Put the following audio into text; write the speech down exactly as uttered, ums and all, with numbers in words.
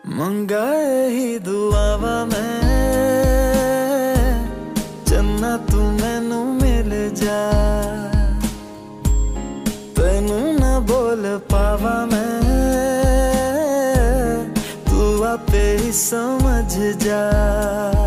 मंगा ही दुआवा मैं चन्ना तू मैनू मिल जा, तेनू ना बोल पावा मैं, तू आपे ही समझ जा।